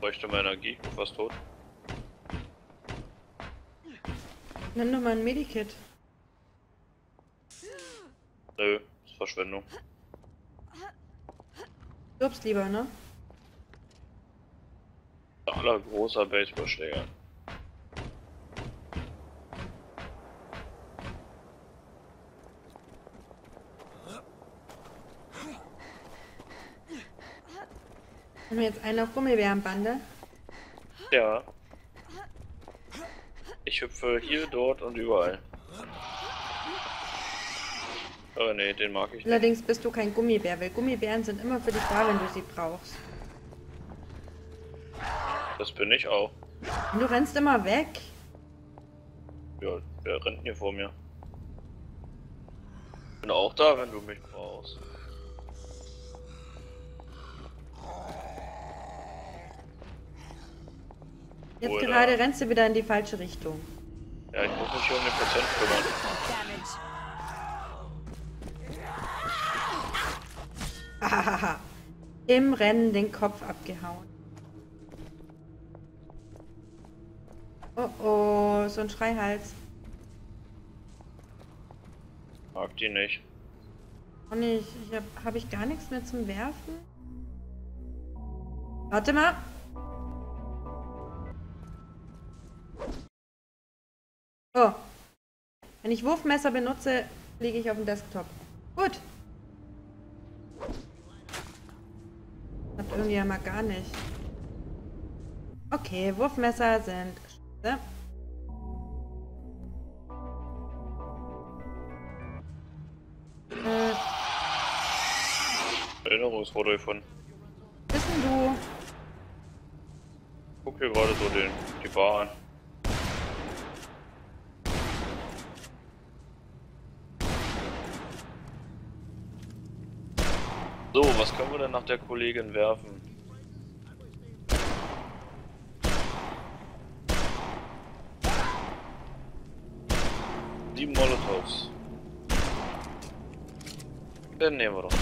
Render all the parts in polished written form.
bräuchte mehr Energie. Fast tot. Nimm doch mal ein Medikit. Nö, ist Verschwendung. Stirbst lieber, ne? Aller großer Baseballschläger. Haben wir jetzt einen auf Gummibärenbande? Ja. Ich hüpfe hier, dort und überall. Oh ne, den mag ich nicht. Allerdings bist du kein Gummibär, weil Gummibären sind immer für dich da, wenn du sie brauchst. Das bin ich auch. Und du rennst immer weg. Ja, wer rennt hier vor mir? Bin auch da, wenn du mich brauchst. Jetzt Oder? gerade rennst du wieder in die falsche Richtung. Ja, ich muss mich hier um den Patient kümmern. Hahaha. Im Rennen den Kopf abgehauen. Oh oh, so ein Schreihals. Mag die nicht. Und hab ich gar nichts mehr zum Werfen? Warte mal. Oh. Wenn ich Wurfmesser benutze, fliege ich auf dem Desktop. Gut. Hat irgendwie mal gar nicht. Okay, Wurfmesser sind scheiße. Erinnerungsfoto gefunden. Bist denn du? Guck hier gerade so die Bar an. So, was können wir denn nach der Kollegin werfen? Die Molotovs. Dann nehmen wir doch die.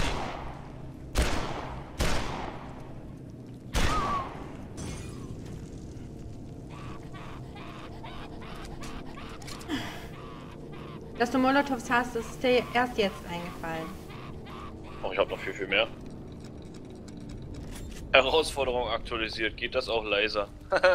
Dass du Molotovs hast, ist dir erst jetzt eingefallen. Oh, ich habe noch viel mehr. Herausforderung aktualisiert. Geht das auch leiser?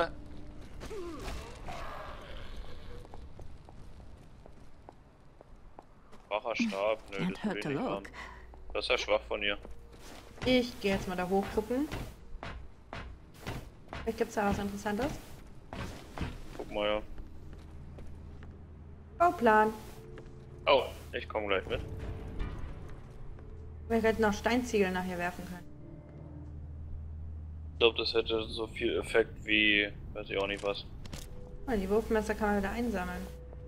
Schwacher Stab. Nö, das will ich nicht haben. Das ist ja schwach von ihr. Ich gehe jetzt mal da hoch gucken. Vielleicht gibt es da was Interessantes. Guck mal, ja. Bauplan. Oh, ich komme gleich mit. Wir hätten noch Steinziegel nachher werfen können. Ich glaube, das hätte so viel Effekt wie, weiß ich auch nicht was. Oh, die Wurfmesser kann man wieder einsammeln.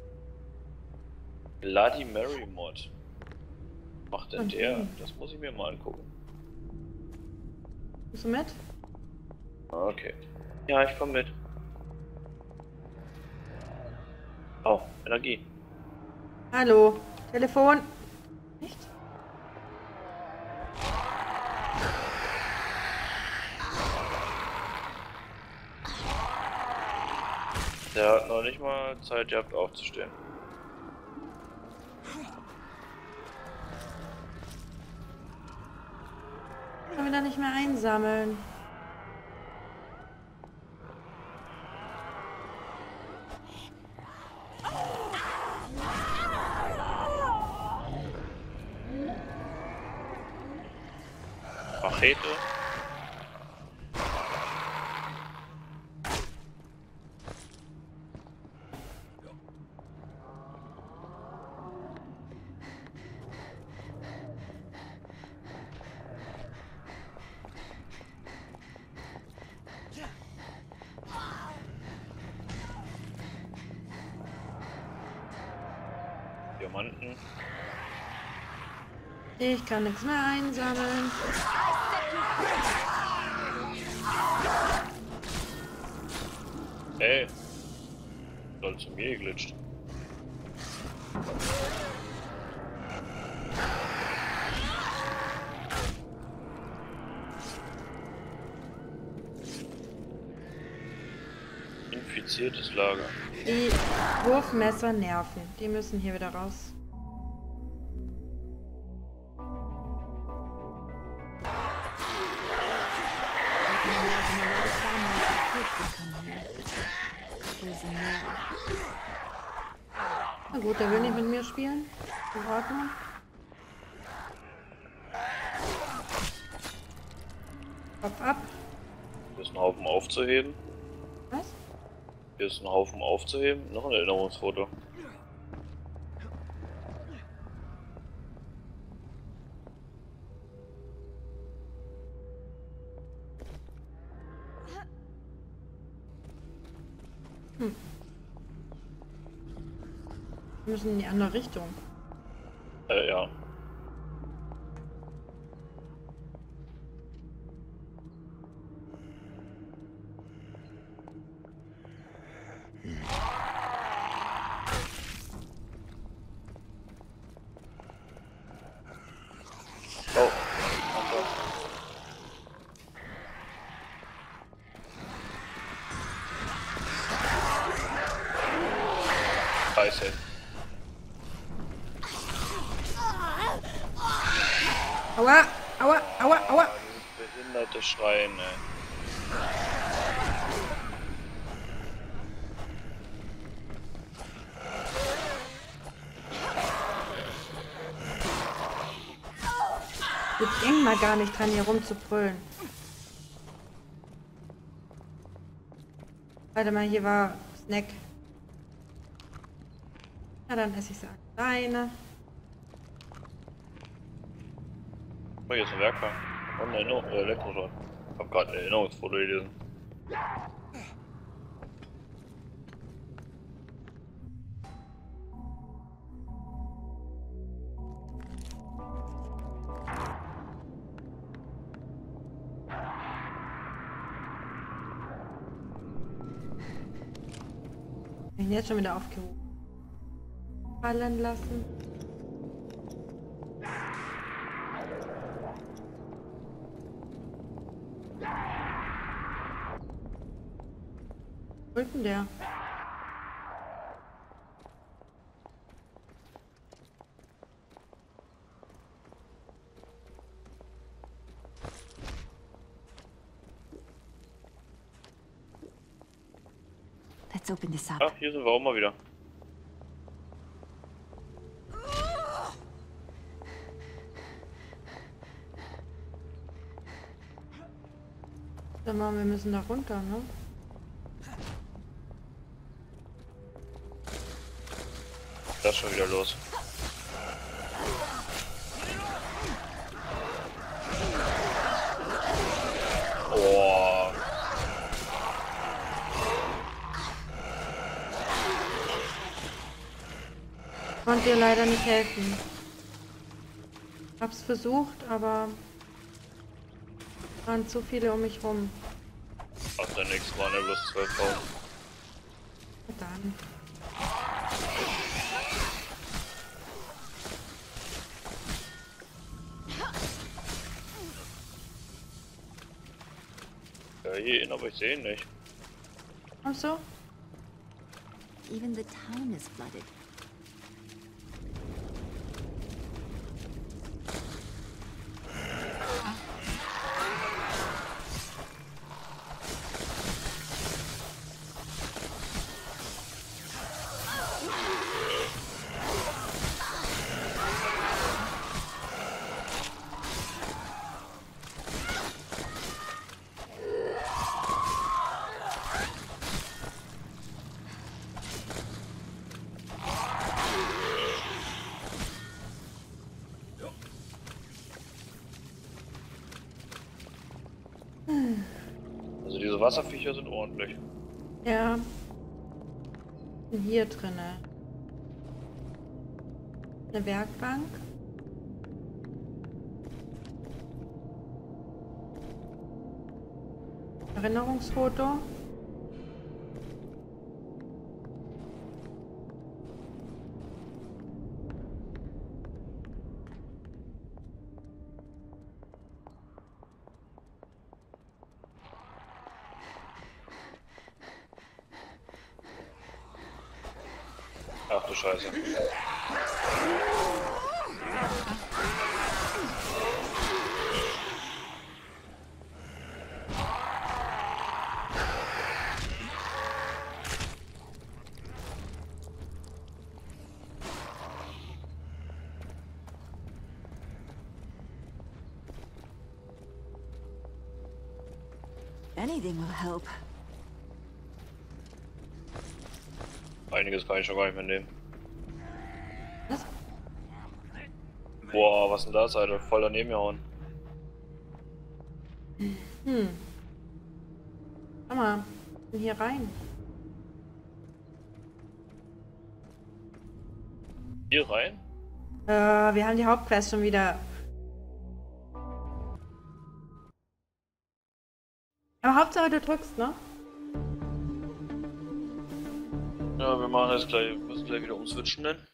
Bloody Mary Mod. Was macht denn Okay. der? Das muss ich mir mal angucken. Bist du mit? Okay. Ja, ich komme mit. Oh, Energie. Hallo. Telefon. Nicht? Der hat noch nicht mal Zeit gehabt aufzustehen. Können wir da nicht mehr einsammeln? Machete. Diamanten. Ich kann nichts mehr einsammeln. Hey. Soll zu mir geglitscht. Infiziertes Lager. Die Wurfmesser nerven. Die müssen hier wieder raus. Na gut, der will nicht mit mir spielen. In Ordnung. Kopf ab. Hier ist ein Haufen aufzuheben. Was? Hier ist ein Haufen aufzuheben. Noch ein Erinnerungsfoto. Wir müssen in die andere Richtung. Ja. Oh. Scheiße. Aua! Aua! Aua! Aua! Dieses behinderte Schreien, ey. Ich denk mal gar nicht dran, hier rumzubrüllen. Warte mal, hier war Snack. Na, dann esse ich sie alleine. Oh, hier ist ein Werkbank. Und ein Elektroschrott. Ich hab gerade ein Erinnerungsfoto gelesen. Ich bin jetzt schon wieder aufgehoben. Fallen lassen. Wo ist denn der? Let's open this up. Ach, hier sind wir auch mal wieder. Sag mal, wir müssen da runter, ne? Das ist schon wieder los. Oh. Konnte dir leider nicht helfen. Hab's versucht, aber waren zu viele um mich rum. Ach, der nächste waren ja bloß 12 Frauen. Und dann. Ja, hier, aber ich sehe ihn nicht. Ach so? Even the town is flooded. Also diese Wasserviecher sind ordentlich. Ja. Bin hier drinne. Eine Werkbank. Erinnerungsfoto. du Scheiße. Anything will help. Einiges kann ich schon gar nicht mehr nehmen. Was? Boah, was denn das, Alter? Voll daneben gehauen. Schau mal, bin hier rein. Hier rein? Wir haben die Hauptquest schon wieder. Aber Hauptsache du drückst, ne? Ja, wir machen jetzt gleich, müssen gleich wieder umswitchen, ne?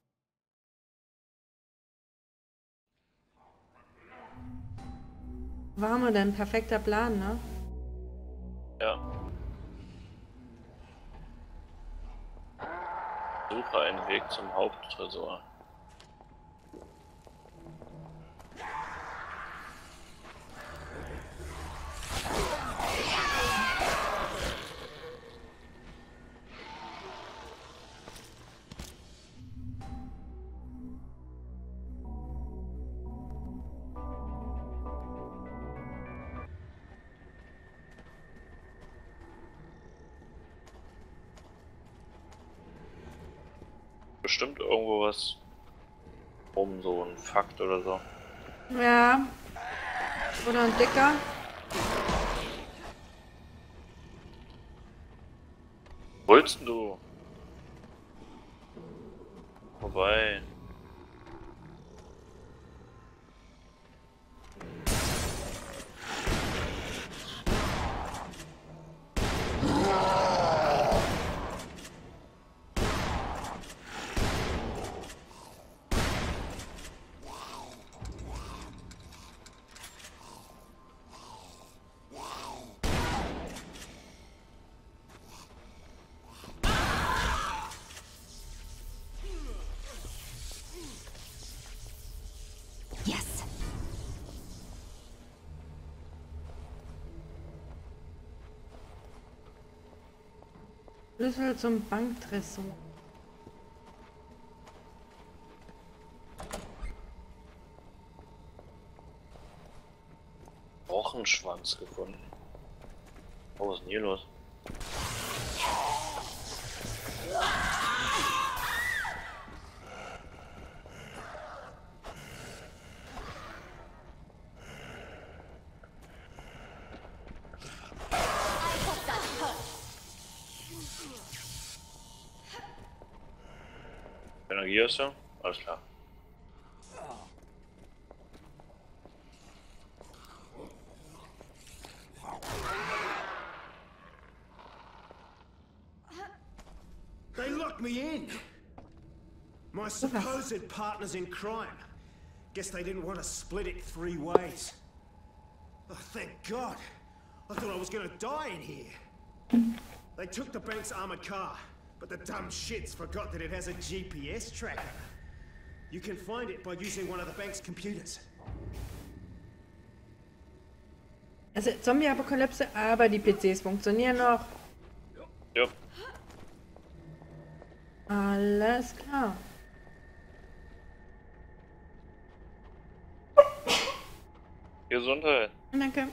Wo haben wir denn? Perfekter Plan, ne? Ja. Suche einen Weg zum Haupttresor. Bestimmt irgendwo was so ein Fakt oder so. Ja. Oder ein dicker. Wo willst denn du? Vorbei. Yes. Schlüssel zum Banktresor. Rochenschwanz gefunden. Oh, was ist denn hier los? Energie ist ja? Alles klar. They locked me in. My supposed partners in crime. Guess they didn't want to split it 3 ways. Oh, thank God. I thought I was gonna die in here. They took the bank's armored car, but the dumb shits forgot that it has a GPS tracker. You can find it by using one of the bank's computers. Also Zombie-Apokalypse, aber die PCs funktionieren noch. Ja. Alles klar. Gesundheit. Danke.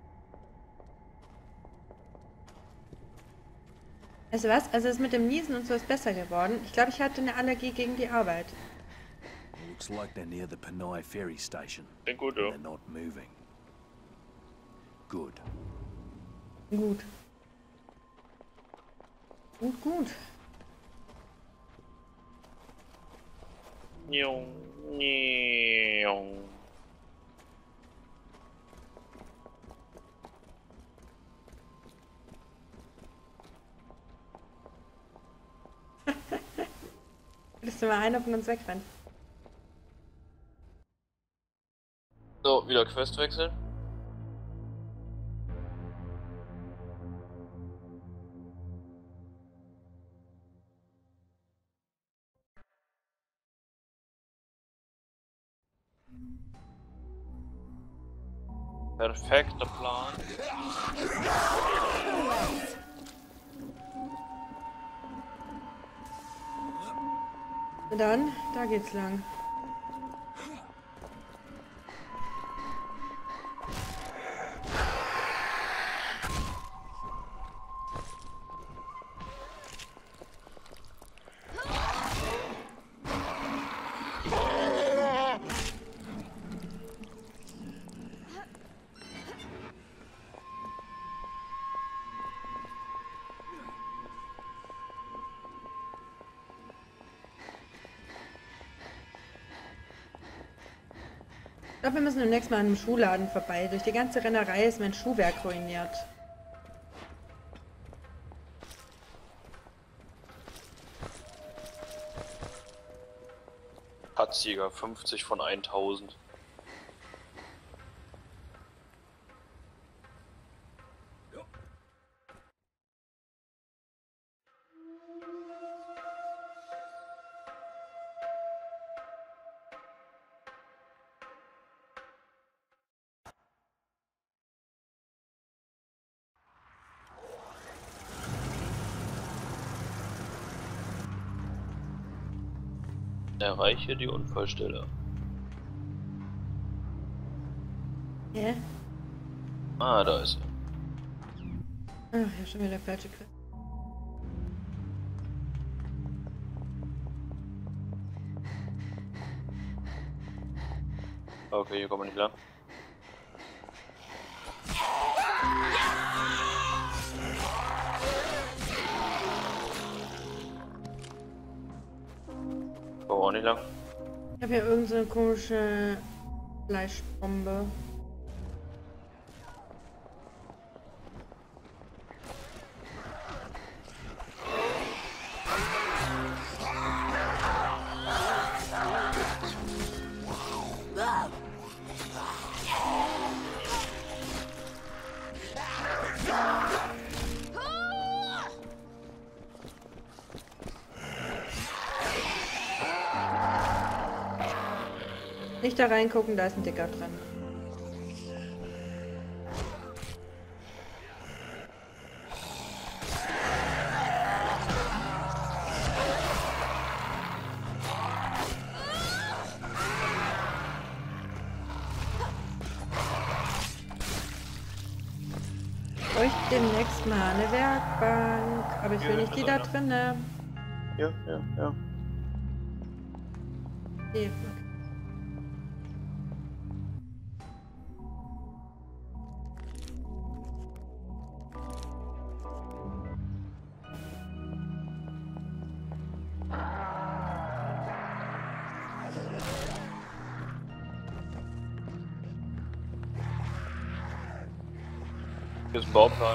Weißt du was? Also das mit dem Niesen und so ist besser geworden. Ich glaube, ich hatte eine Allergie gegen die Arbeit. Looks like they're near the Panay ferry station. Klingt gut, They're ja. not moving. Good. Gut. Gut, gut. Njong, njong. Dass du mal einer von uns wegrennt. So, wieder Quest wechseln. Perfekter Plan. Na dann, da geht's lang. Ich glaube, wir müssen demnächst mal an einem Schuhladen vorbei. Durch die ganze Rennerei ist mein Schuhwerk ruiniert. Hatzjäger 50 von 1000. Erreiche die Unfallstelle. Hä? Ah, da ist er. Ach, ja, schon wieder falsche Quelle. Okay, hier kommen wir nicht lang. Kommen wir auch nicht lang. Ich habe hier irgendeine so komische Fleischbombe. Nicht da reingucken, da ist ein Dicker dran. Ich bräuchte demnächst mal eine Werkbank, aber ich will nicht die da drinne. Ja. Okay. Hier ist ein Bauplan.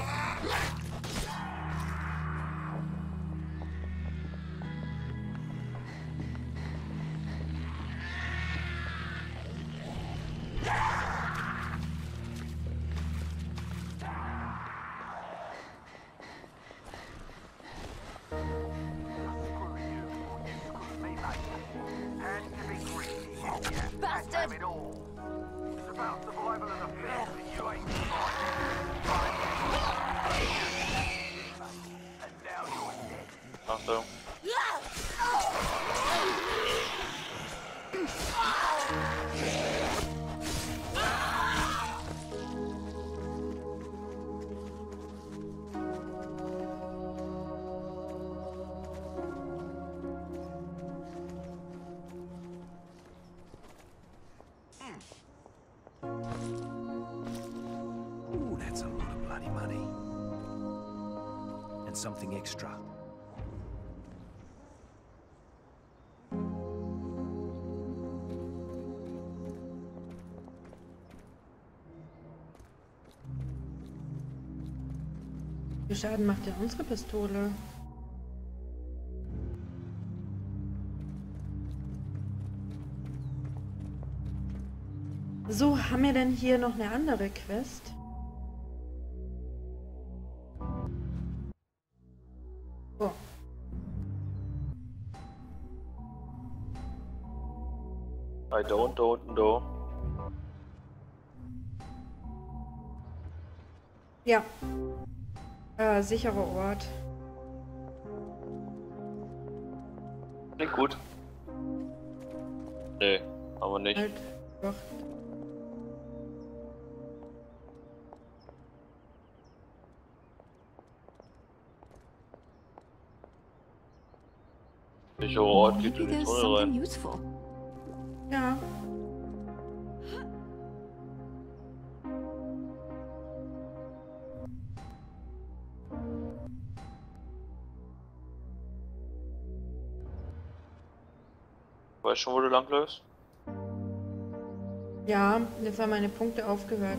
Achtung. Ooh, that's a lot of bloody money. And something extra. Wie viel Schaden macht denn unsere Pistole? So, haben wir denn hier noch eine andere Quest? Oh. I don't know. Ja. Sicherer Ort. Klingt gut. Nee, aber nicht. Halt. Doch. Welcher Ort geht Maybe in den there's Tunnel something rein? useful. Ja. Weißt schon, wo du langläufst? Ja, jetzt haben meine Punkte aufgehört.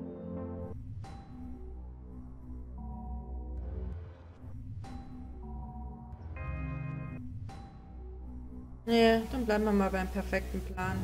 Nee, dann bleiben wir mal beim perfekten Plan.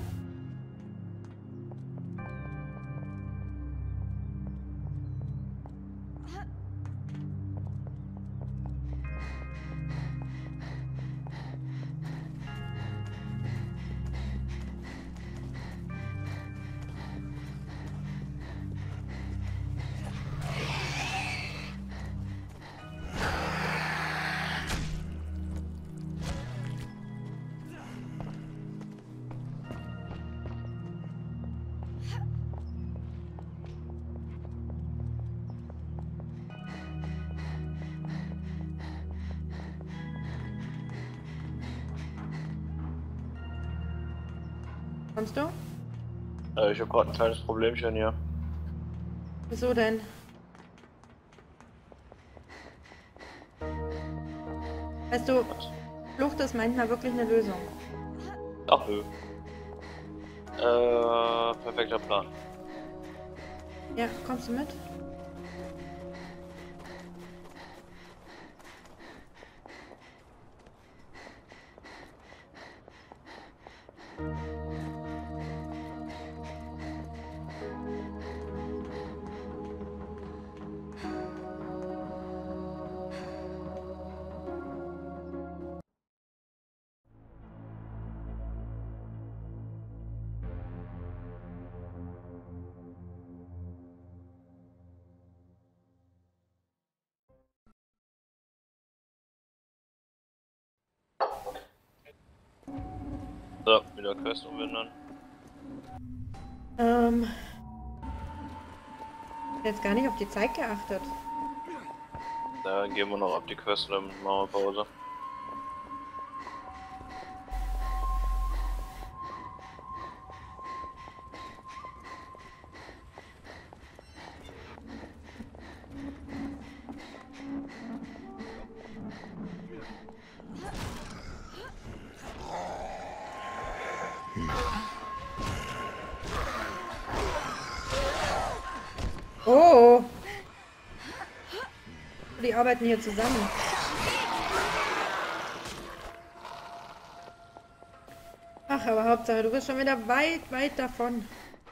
Kommst du? Ich habe gerade ein kleines Problemchen hier. Wieso denn? Weißt du, Flucht ist manchmal wirklich eine Lösung. Ach nö. Perfekter Plan. Ja, kommst du mit? So, wieder Quest umwenden. Jetzt gar nicht auf die Zeit geachtet. Dann gehen wir noch ab die Quest und dann machen wir Pause. Oh! Die arbeiten hier zusammen. Ach, aber Hauptsache, du bist schon wieder weit, weit davon.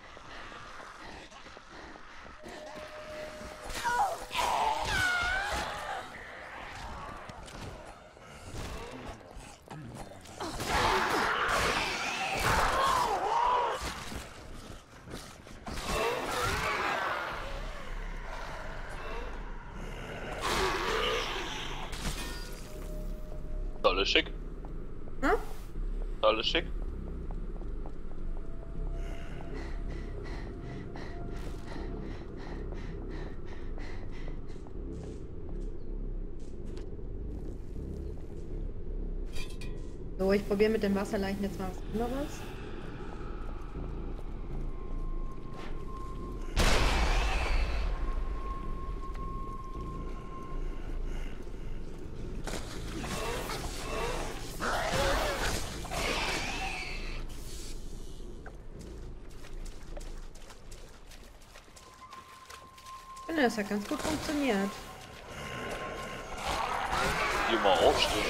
Alles schick. Hm? Alles schick. So, ich probiere mit den Wasserleichen jetzt mal was anderes. Ich finde, das hat ganz gut funktioniert. Die mal aufstehen.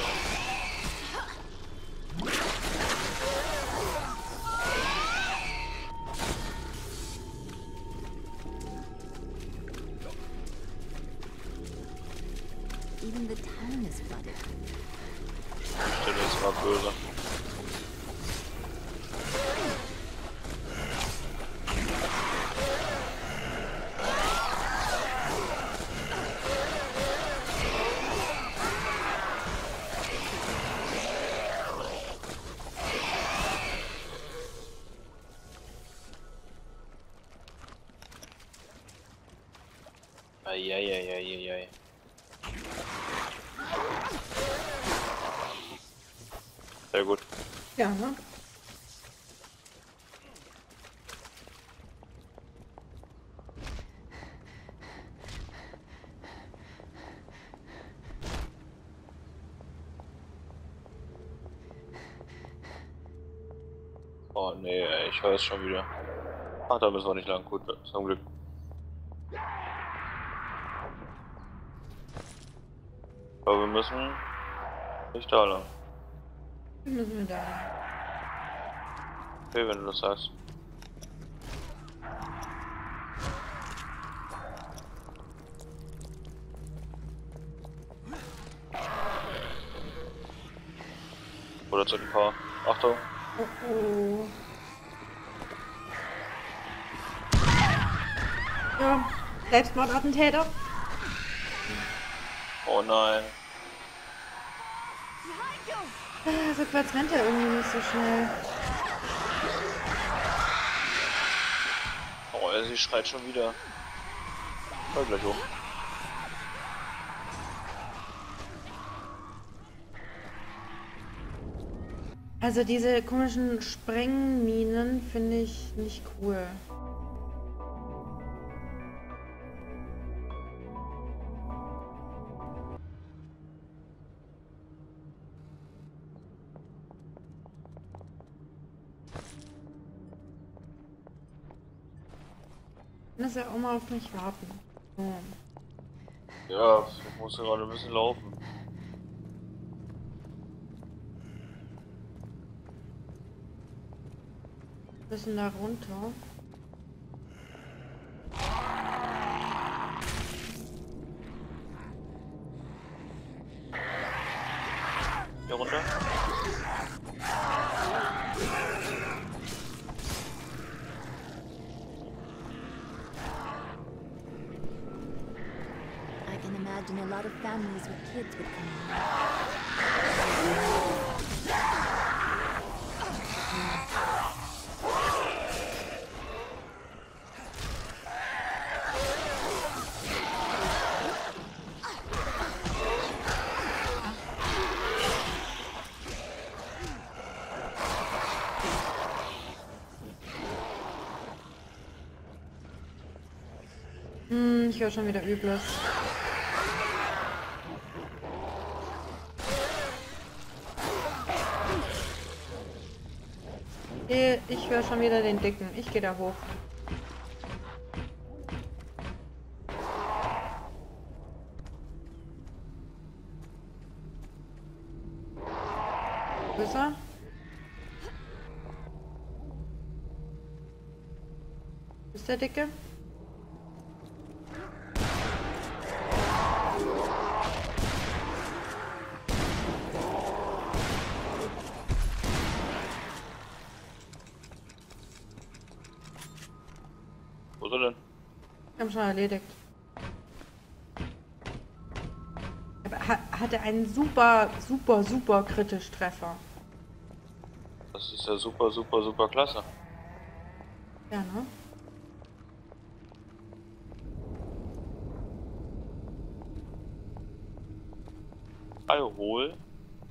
Even the town is flooded. Ich stelle jetzt mal böse. Eieieiei. Sehr gut. Ja, ne? Oh nee, ey, ich höre es schon wieder. Ach, da müssen wir nicht lang. Gut, zum Glück. Aber wir müssen nicht da lang. Wie müssen wir da? Okay, wenn du das sagst. Oder zu den Paar. Achtung. Oh oh. Ja, Selbstmordattentäter. Oh nein. Rückwärts rennt er irgendwie nicht so schnell. Oh, sie schreit schon wieder. Hör gleich hoch. Also diese komischen Sprengminen finde ich nicht cool. Lass ja auch mal auf mich warten. Oh. Ja, ich muss gerade ein bisschen laufen. Müssen da runter. Hier runter. I can imagine a lot of families with kids would come here. Ich höre schon wieder Übles. Ich höre schon wieder den Dicken. Ich gehe da hoch. Wo ist er? Ist der Dicke? Wo ist er denn? Wir haben schon erledigt. Aber hatte einen super kritisch Treffer. Das ist ja super klasse. Ja, ne? Alkohol.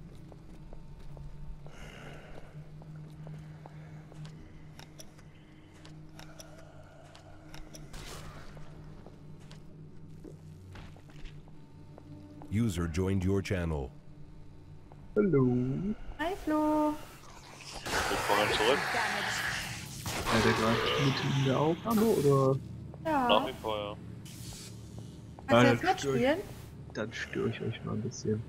User joined your channel. Hallo. Hi Flo. Willkommen zurück. Seid ihr gerade mit in der Aufnahme oder? Nach Ja. wie vor, ja. Kannst du Ja, jetzt mitspielen? Dann störe ich euch mal ein bisschen.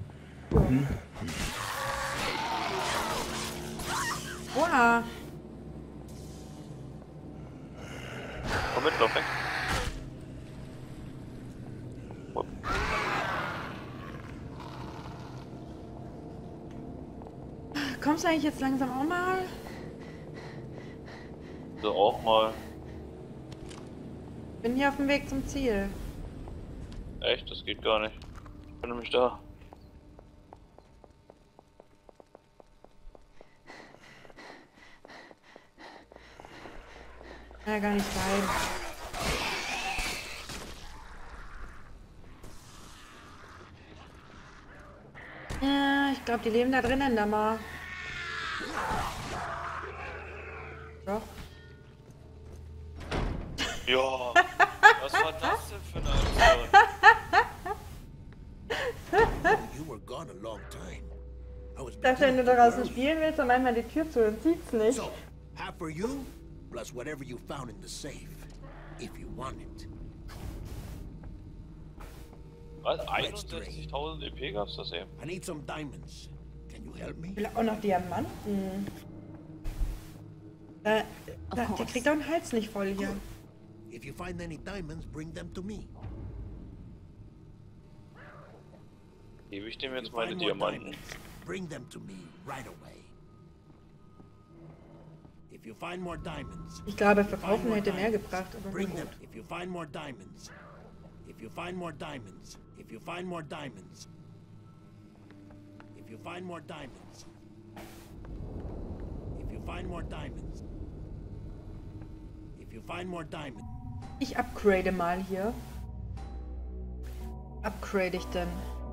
Oha. Komm mit, lauf weg. Hopp. Kommst du eigentlich jetzt langsam auch mal? So auch mal. Bin hier auf dem Weg zum Ziel. Echt? Das geht gar nicht. Ich bin nämlich da. Kann ja gar nicht sein. glaube, die leben da drinnen, da mal. Doch. Ja, was war das denn für eine Aktion? You were gone a long time. I was Ich dachte, wenn du draußen spielen willst, dann manchmal die Tür zu und zieht's nicht. So, half for you, plus whatever you found in the safe, if you want it. Was? 61.000 EP gab's das eben? I need some diamonds. Can you help me? Ich will auch noch Diamanten. Der kriegt auch den Hals nicht voll hier. If you find any diamonds, bring them to me. Gebe ich dem If jetzt you meine find more Diamanten? diamonds, bring them to me right away. If you find more diamonds, Ich glaube, if you find verkaufen more hätte mehr diamonds, gebracht, aber bring gut. them. If you find more diamonds, if you find more diamonds, if you find more diamonds, if you find more diamonds, if you find more diamonds, if you find more diamonds. Ich upgrade mal hier. Upgrade ich denn?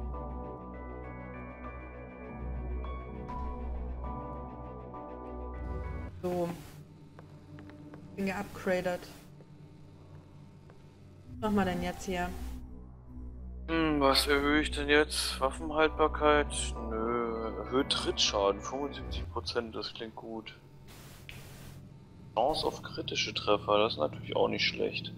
So. Bin geupgradet. Was machen wir denn jetzt hier? Was erhöhe ich denn jetzt? Waffenhaltbarkeit? Nö. Erhöht Trittschaden, 75%, das klingt gut. Chance auf kritische Treffer, das ist natürlich auch nicht schlecht.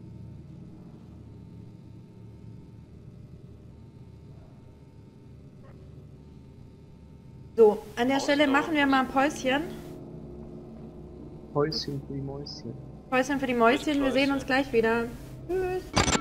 So, an der Stelle machen wir mal ein Päuschen. Häuschen für die Mäuschen. Päuschen für die Mäuschen. Wir sehen uns gleich wieder. Tschüss.